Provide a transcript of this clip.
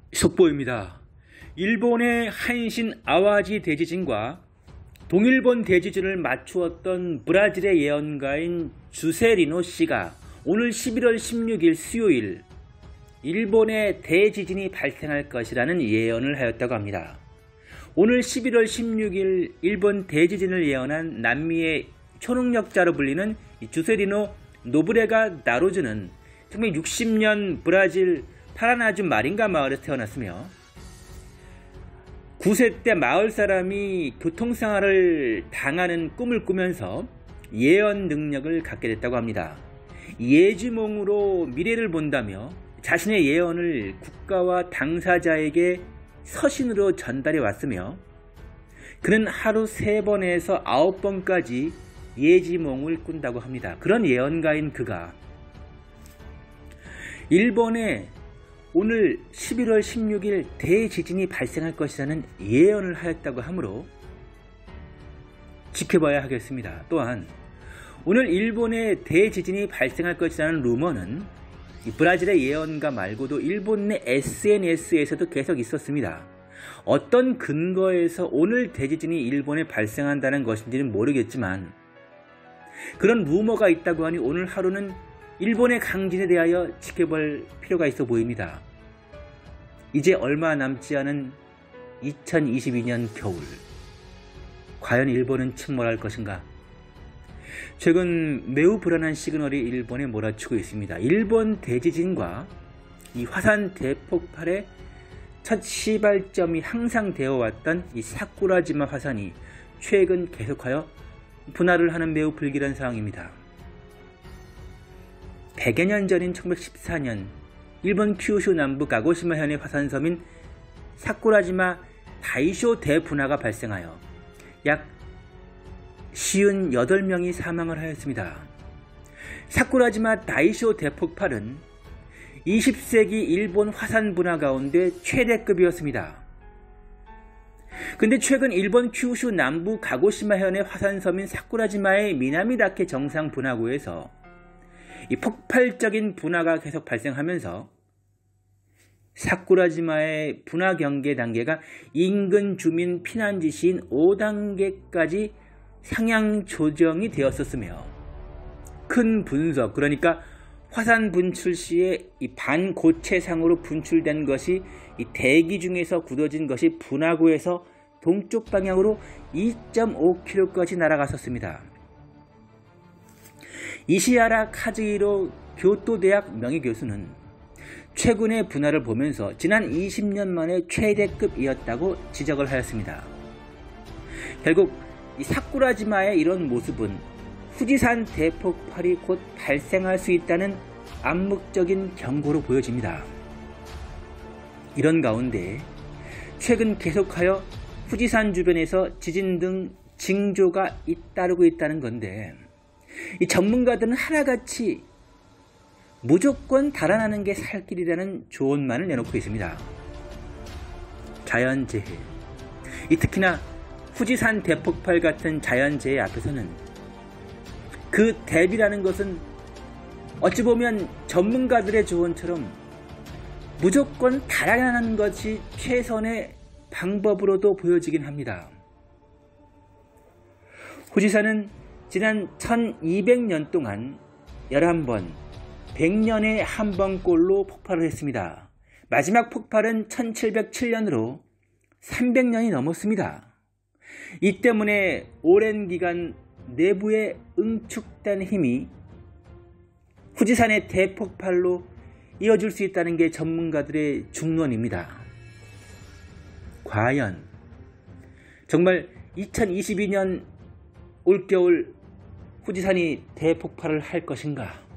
속보입니다. 일본의 한신 아와지 대지진과 동일본 대지진을 맞추었던 브라질의 예언가인 주세리노 씨가 오늘 11월 16일 수요일 일본에 대지진이 발생할 것이라는 예언을 하였다고 합니다. 오늘 11월 16일 일본 대지진을 예언한 남미의 초능력자로 불리는 주세리노 노브레가 나루즈는 1960년 브라질 파라나주 마린가 마을에서 태어났으며 9세 때 마을 사람이 교통사고를 당하는 꿈을 꾸면서 예언 능력을 갖게 됐다고 합니다. 예지몽으로 미래를 본다며 자신의 예언을 국가와 당사자에게 서신으로 전달해 왔으며 그는 하루 3번에서 9번까지 예지몽을 꾼다고 합니다. 그런 예언가인 그가 일본에 오늘 11월 16일 대지진이 발생할 것이라는 예언을 하였다고 하므로 지켜봐야 하겠습니다. 또한 오늘 일본에 대지진이 발생할 것이라는 루머는 브라질의 예언가 말고도 일본 내 SNS에서도 계속 있었습니다. 어떤 근거에서 오늘 대지진이 일본에 발생한다는 것인지는 모르겠지만 그런 루머가 있다고 하니 오늘 하루는 일본의 강진에 대하여 지켜볼 필요가 있어 보입니다. 이제 얼마 남지 않은 2022년 겨울, 과연 일본은 침몰할 것인가? 최근 매우 불안한 시그널이 일본에 몰아치고 있습니다. 일본 대지진과 이 화산 대폭발의 첫 시발점이 항상 되어왔던 이 사쿠라지마 화산이 최근 계속하여 분화를 하는 매우 불길한 상황입니다. 100여 년 전인 1914년 일본 큐슈 남부 가고시마현의 화산섬인 사쿠라지마 다이쇼 대분화가 발생하여 약 58명이 사망을 하였습니다. 사쿠라지마 다이쇼 대폭발은 20세기 일본 화산 분화 가운데 최대급이었습니다. 근데 최근 일본 큐슈 남부 가고시마현의 화산섬인 사쿠라지마의 미나미다케 정상 분화구에서 이 폭발적인 분화가 계속 발생하면서 사쿠라지마의 분화 경계 단계가 인근 주민 피난 지시인 5단계까지 상향 조정이 되었었으며 큰 분석, 그러니까 화산 분출 시에 이 반고체상으로 분출된 것이 이 대기 중에서 굳어진 것이 분화구에서 동쪽 방향으로 2.5km까지 날아갔었습니다. 이시하라 카즈히로 교토대학 명예교수는 최근의 분화를 보면서 지난 20년 만에 최대급이었다고 지적을 하였습니다. 결국 이 사쿠라지마의 이런 모습은 후지산 대폭발이 곧 발생할 수 있다는 암묵적인 경고로 보여집니다. 이런 가운데 최근 계속하여 후지산 주변에서 지진 등 징조가 잇따르고 있다는 건데 이 전문가들은 하나같이 무조건 달아나는 게 살 길이라는 조언만을 내놓고 있습니다. 자연재해, 특히나 후지산 대폭발 같은 자연재해 앞에서는 그 대비라는 것은 어찌 보면 전문가들의 조언처럼 무조건 달아나는 것이 최선의 방법으로도 보여지긴 합니다. 후지산은 지난 1200년 동안 11번, 100년에 한 번꼴로 폭발을 했습니다. 마지막 폭발은 1707년으로 300년이 넘었습니다. 이 때문에 오랜 기간 내부에 응축된 힘이 후지산의 대폭발로 이어질 수 있다는 게 전문가들의 중론입니다. 과연 정말 2022년 올겨울 후지산이 대폭발을 할 것인가?